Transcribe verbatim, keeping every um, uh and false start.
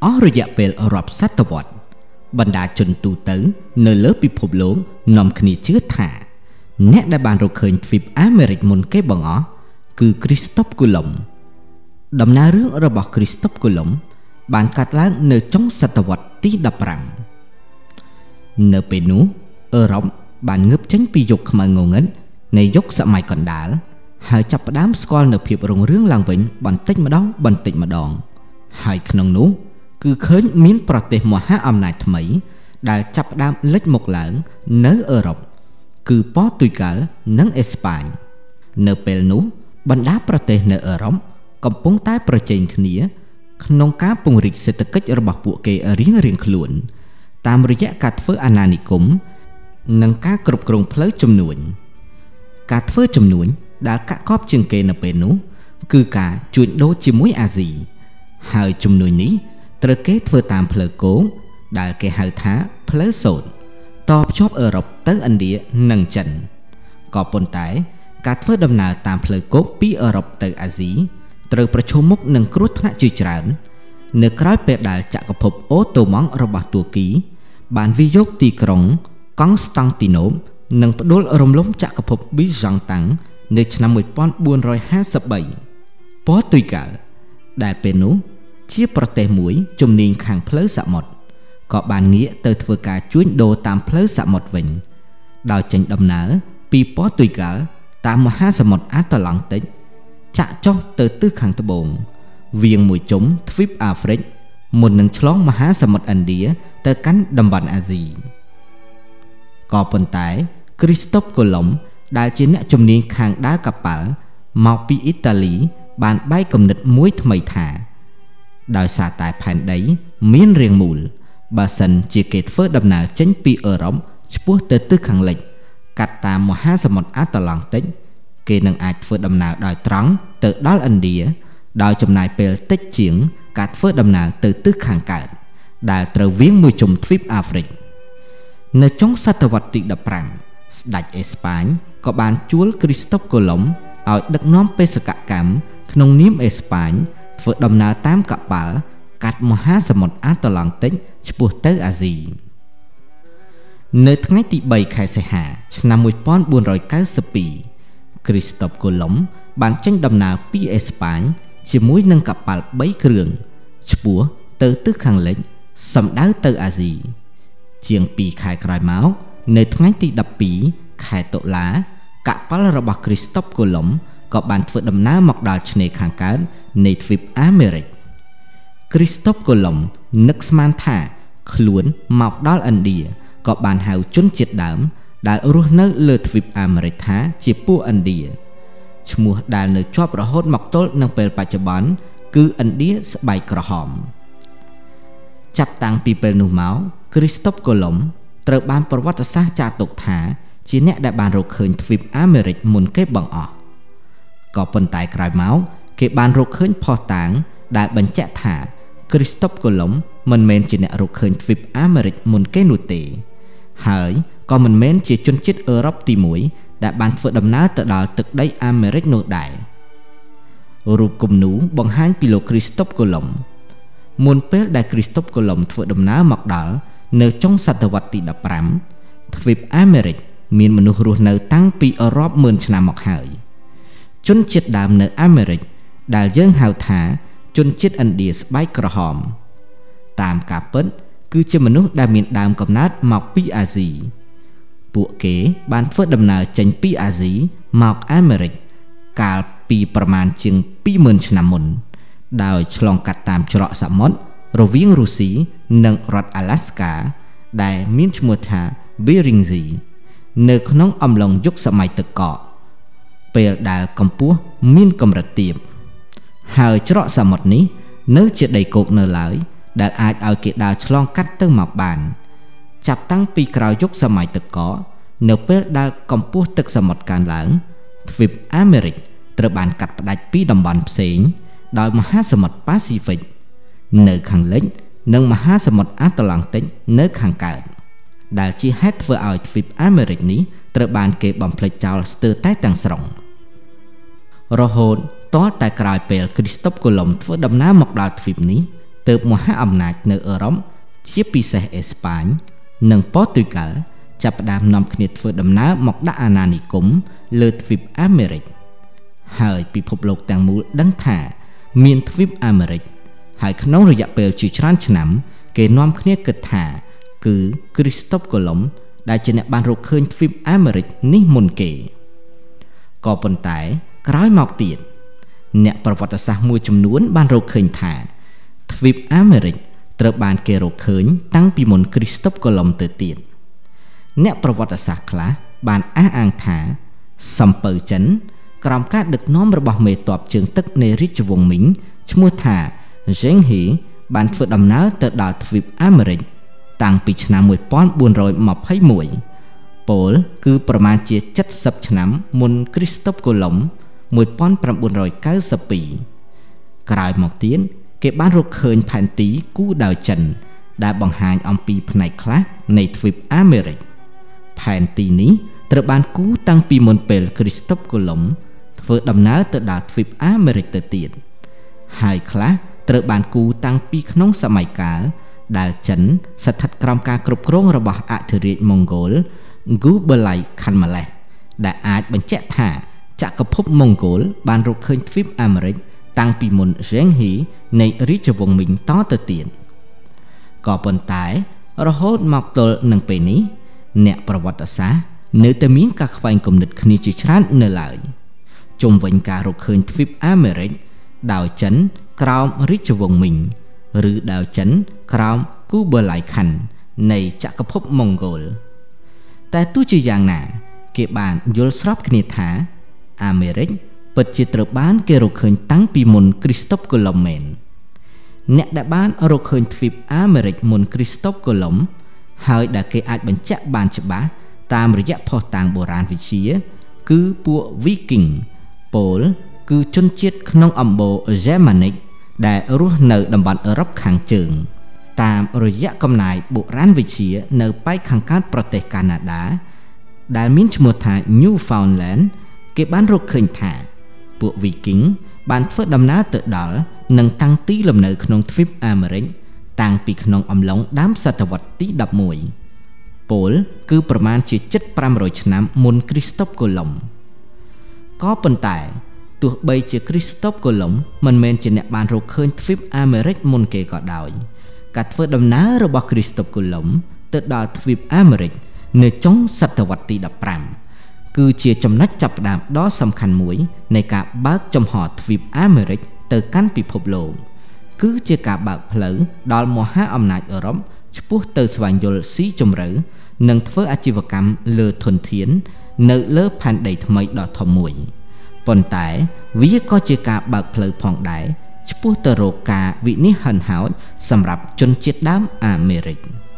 អស់រយៈពេលរាប់សតវត្សបណ្ដាជនទូទៅនៅលើពិភពលោកនាំគ្នាជឿថាអ្នកដែលបានរកឃើញទ្វីបអាមេរិកមុនគេបង្អស់គឺគ្រីស្តុបគូឡុំដំណើររឿងរបស់គ្រីស្តុបគូឡុំបានកើតឡើងនៅចុងសតវត្សទីដប់ប្រាំនៅពេលនោះអឺរ៉ុបបានងើបចេញពីយុគខ្មៅងងឹតនៃយុគសម័យកណ្ដាលហើយចាប់ផ្ដើមស្គាល់នូវភាពរុងរឿងឡើងវិញបន្តិចម្ដងបន្តិចម្ដងហើយក្នុងនោះគឺឃើញមានប្រទេសមហាអំណាចថ្មីដែលចាប់ផ្ដើមលេចមុខឡើងនៅអឺរ៉ុបគឺប៉ូទុយហ្គាល់និងអេស្ប៉ាញនៅពេលនោះបណ្ដាប្រទេសនៅអឺរ៉ុបកំពុងតែប្រជែងគ្នាក្នុងការពង្រីកសេដ្ឋកិច្ចរបស់ពួកគេរៀងៗខ្លួនតាមរយៈការធ្វើអាណានិគមនិងការគ្រប់គ្រងផ្លូវជំនួញការធ្វើជំនួញដែលកាក់កបជាងគេនៅពេលនោះគឺការជួញដូរជាមួយអាស៊ីហើយជំនួញនេះត្រូវគេធ្វើតាមផ្លូវគោកដែលគេហៅថាផ្លូវសូត្រតភ្ជាប់អឺរ៉ុបទៅឥណ្ឌានិងចិនក៏ប៉ុន្តែការធ្វើដំណើរតាមផ្លូវគោកពីអឺរ៉ុបទៅអាស៊ីត្រូវប្រឈមមុខនឹងគ្រោះថ្នាក់ជាច្រើននៅក្រោយពេលដែលចក្រភពអូតូម៉ង់របស់ទួរគីបានវាយយកទីក្រុងកង់ស្តង់ទីណូបនិងផ្ដួលរំលំចក្រភពប៊ីហ្សង់តាំងនៅឆ្នាំmột nghìn bốn trăm hai mươi baប៉ូទុយហ្គាល់ដែលពេលនោះជាប្រទេសមួយជំនាញខាងផ្លូវសមុទ្រក៏បានងាកទៅធ្វើការជួញដូរតាមផ្លូវសមុទ្រវិញដោយចេញដំណើរពីប៉ូទុយហ្គាល់តាមមហាសមុទ្រអាត្លង់ទិកចាក់ចុះទៅទិសខាងត្បូងវាងមួយជុំទ្វីបអាហ្វ្រិកមុននឹងឆ្លងមហាសមុទ្រឥណ្ឌាទៅកាន់តំបន់អាស៊ីក៏ប៉ុន្តែគ្រីស្តុបកូឡុំដែលជាអ្នកជំនាញខាងដើរកប៉ាល់មកពីអ៊ីតាលីបានបែកគំនិតមួយថ្មីថាដោយសារតែផែនដីមានរាងមូលបើសិនជាគេធ្វើដំណើរចេញពីអឺរ៉ុបឆ្ពោះទៅទិសខាងលិចកាត់តាមមហាសមុទ្រអាត្លង់ទិកគេនឹងអាចធ្វើដំណើរដោយត្រង់ទៅដល់ឥណ្ឌាដោយចំណាយពេលតិចជាងការធ្វើដំណើរទៅទិសខាងកើតដែលត្រូវវាងមួយជុំទ្វីបអាហ្វ្រិកនៅចុងសតវត្សទីដប់ប្រាំស្ដេចអេស្ប៉ាញក៏បានជួលគ្រីស្តុបកូឡុំឲ្យដឹកនាំបេសកកម្មក្នុងនាមអេស្ប៉ាញធ្វើដំណើរតាមកប៉ាល់កាត់មហាសមុទ្រអាត្លង់ទិកឆ្ពោះទៅអាស៊ីនៅថ្ងៃទីបីខែសីហាឆ្នាំmột nghìn bốn trăm chín mươi haiគ្រីស្តុបកូឡុំបានចេញដំណើរពីអេស្ប៉ាញជាមួយនឹងកប៉ាល់បីគ្រឿងឆ្ពោះទៅទិសខាងលិចសំដៅទៅអាស៊ីជាងពីរខែក្រោយមកនៅថ្ងៃទីដប់ពីរខែតុលាកប៉ាល់របស់គ្រីស្តុបកូឡុំក៏បានធ្វើដំណើរមកដល់ឆ្នេរខាងកើតនៃទ្វីបអាមេរិកគ្រីស្តុបកូឡុំនឹកស្មានថាខ្លួនមកដល់ឥណ្ឌាក៏បានហៅជនជាតិដើមដែលរស់នៅលើទ្វីបអាមេរិកថាជាពួកឥណ្ឌាឈ្មោះដែលនៅជាប់រហូតមកទល់នឹងពេលបច្ចុប្បន្នគឺឥណ្ឌាស្បែកក្រហមចាប់តាំងពីពេលនោះមកគ្រីស្តុបកូឡុំត្រូវបានប្រវត្តិសាស្ត្រចាត់ទុកថាជាអ្នកដែលបានរកឃើញទ្វីបអាមេរិកមុនគេបង្អស់ក៏ប៉ុន្តែក្រោយមកគេបានរកឃើញភស្តុតាងដែលបញ្ជាក់ថាគ្រីស្តុបកូឡុំមិនមែនជាអ្នករកឃើញទ្វីបអាមេរិកមុនគេនោះទេហើយក៏មិនមែនជាជនជាតិអឺរ៉ុបទីមួយដែលបានធ្វើដំណើរទៅដល់ទឹកដីអាមេរិកនោះដែររូបគំនូរបង្ហាញពីលោកគ្រីស្តុបកូឡុំមុនពេលដែលគ្រីស្តុបកូឡុំធ្វើដំណើរមកដល់នៅចុងសតវត្សទីដប់ប្រាំទ្វីបអាមេរិកមានមនុស្សរស់នៅតាំងពីរាប់ម៉ឺនឆ្នាំមកហើយជនជាតិដើមនៅអាមេរិកដែលយើងហៅថាជនជាតិឥណ្ឌាស្បែកក្រហមតាមការពិតគឺជាមនុស្សដែលមានដើមកំណើតមកពីអាស៊ីពួកគេបានធ្វើដំណើរចេញពីអាស៊ីមកអាមេរិកកាលពីប្រមាណជាងពីរម៉ឺនឆ្នាំមុនដោយឆ្លងកាត់តាមច្រកសមុទ្ររវាងរុស្ស៊ីនិងរដ្ឋអាឡាស្កាដែលមានឈ្មោះថា Bering Sea នៅក្នុងអំឡុងយុគសម័យទឹកកកពេលដែលកម្ពស់មានកម្រិតទាបហើយច្រកសមុទ្រនេះនៅជាដីគោកនៅឡើយដែលអាចឲ្យគេដើរឆ្លងកាត់ទៅមកបានចាប់តាំងពីក្រោយយុគសម័យទឹកកកនៅពេលដែលកម្ពស់ទឹកសមុទ្រកើនឡើងទ្វីបអាមេរិកត្រូវបានកាត់ផ្ដាច់ពីតំបន់ផ្សេងដោយមហាសមុទ្រប៉ាស៊ីហ្វិកនៅខាងលិចនិងមហាសមុទ្រអាត្លង់ទិកនៅខាងកើតដែលជាហេតុធ្វើឲ្យទ្វីបអាមេរិកនេះត្រូវបានគេបំភ្លេចចោលស្ទើរតែទាំងស្រុងរហូតទាល់តែក្រោយពេលគ្រីស្តុបកូឡុំធ្វើដំណើរមកដល់ទ្វីបនេះទើបមហាអំណាចនៅអឺរ៉ុបជាពិសេសអេស្ប៉ាញនិងប៉ូទុយហ្គាល់ចាប់ផ្ដើមនាំគ្នាធ្វើដំណើរមកដាក់អាណានិគមលើទ្វីបអាមេរិកហើយពិភពលោកទាំងមូលដឹងថាមានទ្វីបអាមេរិកហើយក្នុងរយៈពេលជាច្រើនឆ្នាំគេនាំគ្នាគិតថាគឺគ្រីស្តុបកូឡុំដែលជាអ្នកបានរកឃើញទ្វីបអាមេរិកនេះមុនគេក៏ប៉ុន្តែក្រោយមកទៀតអ្នកប្រវត្តិសាស្ត្រមួយចំនួនបានរកឃើញថាទ្វីបអាមេរិកត្រូវបានគេរកឃើញតាំងពីមុនគ្រីស្តុបកូឡុំទៅទៀតអ្នកប្រវត្តិសាស្ត្រខ្លះបានអះអាងថាសំពៅចិនក្រោមការដឹកនាំរបស់មេទ័ពជើងទឹកនៃរាជវង្សមីងឈ្មោះថា Zheng He បានធ្វើដំណើរទៅដល់ទ្វីបអាមេរិកតាំងពីឆ្នាំmột nghìn bốn trăm hai mươi mốtពោលគឺប្រមាណជា70ឆ្នាំមុនគ្រីស្តុបកូឡុំmột nghìn chín trăm chín mươi haiក្រោយមកទៀតគេបានរកឃើញផែនទីគូដោយចិនដែលបង្ហាញអំពីផ្នែកខ្លះនៃទ្វីបអាមេរិកផែនទីនេះត្រូវបានគូតាំងពីមុនពេលគ្រីស្តុបកូឡុំធ្វើដំណើរទៅដល់ទ្វីបអាមេរិកទៅទៀតហើយខ្លះត្រូវបានគូតាំងពីក្នុងសម័យកាលដែលចិនស្ថិតក្រោមការគ្រប់គ្រងរបស់អធិរាជម៉ុងហ្គោលហ្គូបលៃខាន់ម៉ាឡេសដែលអាចបញ្ជាក់ថាចក្រភពម៉ុងហ្គោលបានរកឃើញទ្វីបអាមេរិកតាំងពីមុន Zheng He នៃរាជវង្សមីងតទៅទៀតក៏ប៉ុន្តែរហូតមកទល់នឹងពេលនេះអ្នកប្រវត្តិសាស្ត្រនៅតែមានការខ្វែងគំនិតគ្នាជាច្រើននៅឡើយជុំវិញការរកឃើញទ្វីបអាមេរិកដោយចិនក្រោមរាជវង្សមីងឬដោយចិនក្រោមគូបលៃខាន់នៃចក្រភពម៉ុងហ្គោលតែទោះជាយ៉ាងណាគេបានយល់ស្របគ្នាថាអាមេរិកពិតជាត្រូវបានគេរកឃើញតាំងពីមុនគ្រីស្តុបកូឡុំមែនអ្នកដែលបានរកឃើញទ្វីបអាមេរិកមុនគ្រីស្តុបកូឡុំហើយដែលគេអាចបញ្ជាក់បានច្បាស់តាមរយៈភស្តុតាងបុរាណវិទ្យាគឺពួកវីគីងពោលគឺជនជាតិក្នុងអំបូរហ្សេម៉ានិកដែលរស់នៅតំបន់អឺរ៉ុបខាងជើងតាមរយៈកំណាយបុរាណវិទ្យានៅប៉ែកខាងកើតប្រទេសកាណាដាដែលមានឈ្មោះថា Newfoundland គេបានរកឃើញថាពួកវីគីងបានធ្វើដំណើរទៅដល់និងតាំងទីលំនៅក្នុងទ្វីបអាមេរិកតាំងពីក្នុងអំឡុងដើមសតវត្សទីដប់មួយពោលគឺប្រមាណជាជិតfive hundredឆ្នាំមុនគ្រីស្តុបកូឡុំក៏ប៉ុន្តែទោះបីជាគ្រីស្តុបកូឡុំមិនមែនជាអ្នកបានរកឃើញទ្វីបអាមេរិកមុនគេក៏ដោយការធ្វើដំណើររបស់គ្រីស្តុបកូឡុំទៅដល់ទ្វីបអាមេរិកនៅចុងសតវត្សទីfifteenគឺជាចំណុចចាប់ផ្ដើមដ៏សំខាន់មួយនៃការបើកចំហទ្វីបអាមេរិកទៅកាន់ពិភពលោកគឺជាការបើកផ្លូវដល់មហាអំណាចអឺរ៉ុបឆ្ពោះទៅស្វែងយល់ស៊ីជម្រៅនិងធ្វើអាជីវកម្មលើធនធាននៅលើផែនដីថ្មីដ៏ធំមួយប៉ុន្តែវាក៏ជាការបើកផ្លូវផងដែរឆ្ពោះទៅរកការវិនិច្ឆ័យហិនហោចសម្រាប់ជនជាតិដើមអាមេរិក